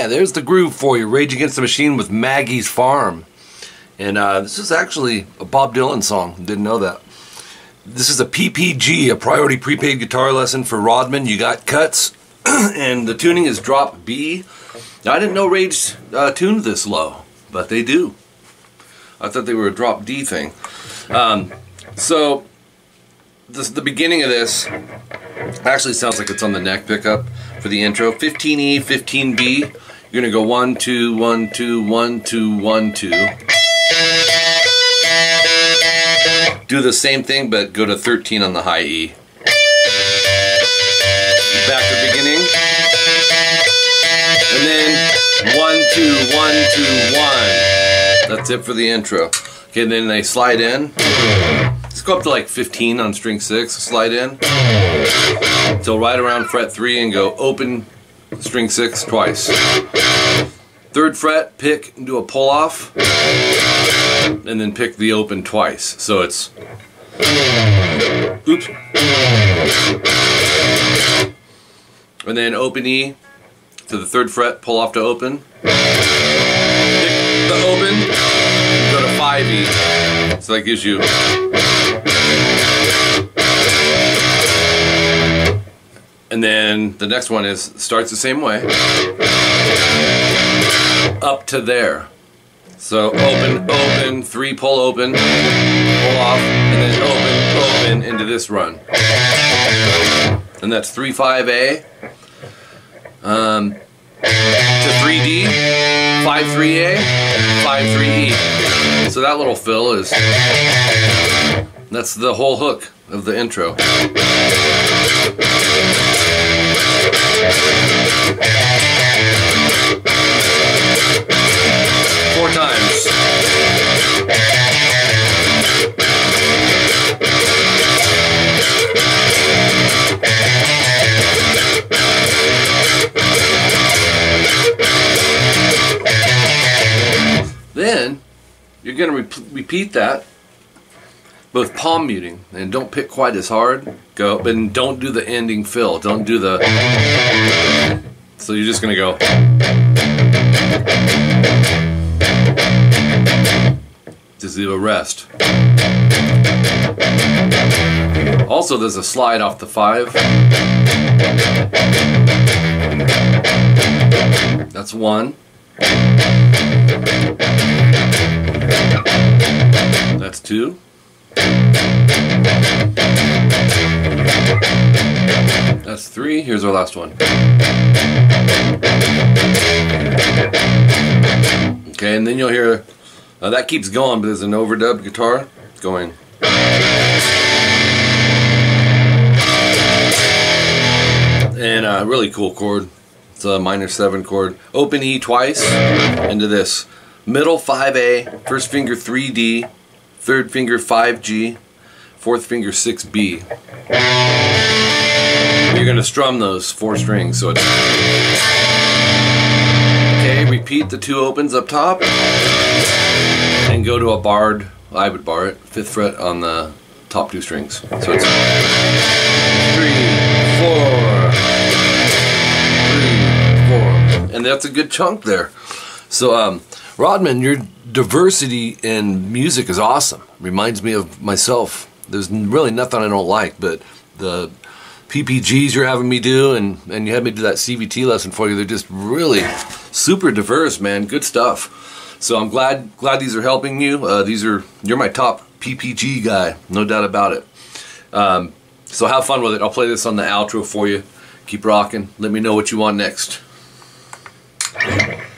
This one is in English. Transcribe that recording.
Yeah, there's the groove for you. Rage Against the Machine with Maggie's Farm. And this is actually a Bob Dylan song. Didn't know that. This is a PPG, a Priority Prepaid Guitar Lesson for Rodman. You got cuts, and the tuning is drop B. Now, I didn't know Rage tuned this low, but they do. I thought they were a drop D thing. So, the beginning of this actually sounds like it's on the neck pickup for the intro. 15E, 15B. You're gonna go 1, 2, 1, 2, 1, 2, 1, 2. Do the same thing, but go to 13 on the high E. Back to the beginning. And then 1, 2, 1, 2, 1. That's it for the intro. Okay, then they slide in. Let's go up to like 15 on string 6. Slide in. So right around fret 3 and go open string 6 twice. 3rd fret, pick and do a pull off. And then pick the open twice. So it's oops. And then open E to the 3rd fret, pull off to open. Pick the open, go to 5E. So that gives you and then the next one is starts the same way. Up to there. So open, open, 3 pull open, pull off, and then open into this run. And that's 3 5A to 3D, 5 3A, 5 3E. So that little fill is that's the whole hook of the intro. Four times. Then you're going to repeat that, both palm muting, and don't pick quite as hard. Go, but don't do the ending fill. Don't do the. So you're just going to go. Just do a rest. Also, there's a slide off the 5. That's 1. That's 2. That's 3. Here's our last one. Okay, and then you'll hear that keeps going, but there's an overdub guitar going. And a really cool chord. It's a minor 7 chord. Open E twice into this. Middle 5A, 1st finger 3D, 3rd finger 5G, 4th finger 6B. You're going to strum those 4 strings, so it's okay. Repeat the 2 opens up top and go to a barred. I would bar it 5th fret on the top 2 strings. So it's 3, 4, 3, 4, and that's a good chunk there. So Rodman, your diversity in music is awesome. Reminds me of myself. There's really nothing I don't like, but the PPGs you're having me do, and you had me do that CVT lesson for you, they're just really super diverse, man. Good stuff. So I'm glad these are helping you. You're my top PPG guy, no doubt about it. So have fun with it. I'll play this on the outro for you. Keep rocking. Let me know what you want next.